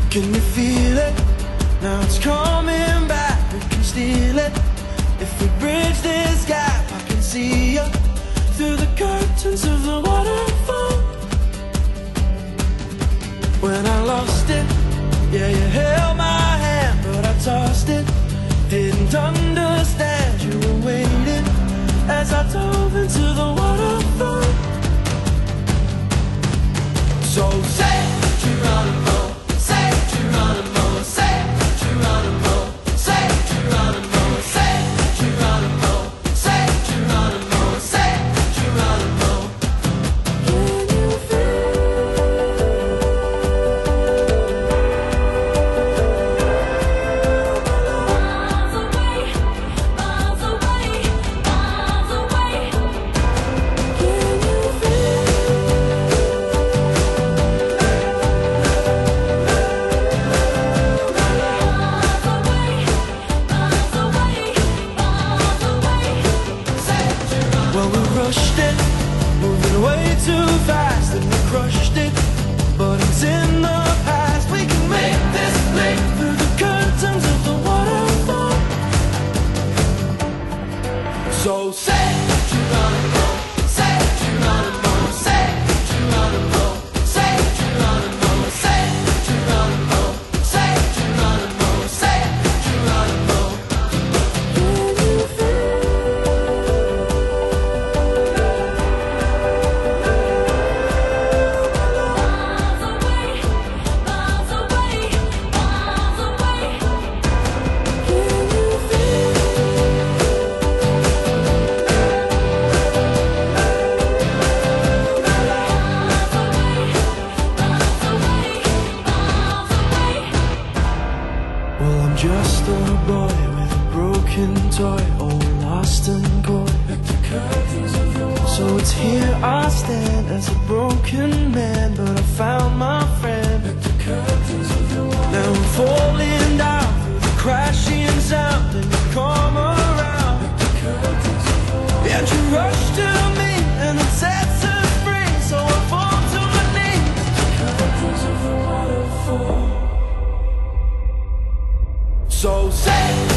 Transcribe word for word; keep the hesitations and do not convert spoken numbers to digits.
Can you feel it? Now it's coming back, we can steal it. If we bridge this gap, I can see you through the curtains of the waterfall. When I lost it, yeah, you held my hand, but I tossed it. Didn't understand you were waiting as I dove into the waterfall. So say Geronimo, say Geronimo, say Geronimo, say Geronimo, say Geronimo, say Geronimo, say Geronimo. Can you feel? Miles away, miles away, miles away. Can you feel? Well, we rushed it, moving way too fast, and we crushed it, but it's in the past. We can make this leap through the curtains of the waterfall. So say Geronimo, say Geronimo, say Geronimo, say Geronimo, say Geronimo, say Geronimo, say Geronimo. Can you feel? Miles away, miles away, miles away. Can you feel? Well, I'm just a boy with a broken toy, all lost and coy. So it's here I stand as a broken man, but I found my friend. Now I'm falling down through the crashing sound, and you come around. And you rush to me, and it sets us free. So I fall to my knees. So say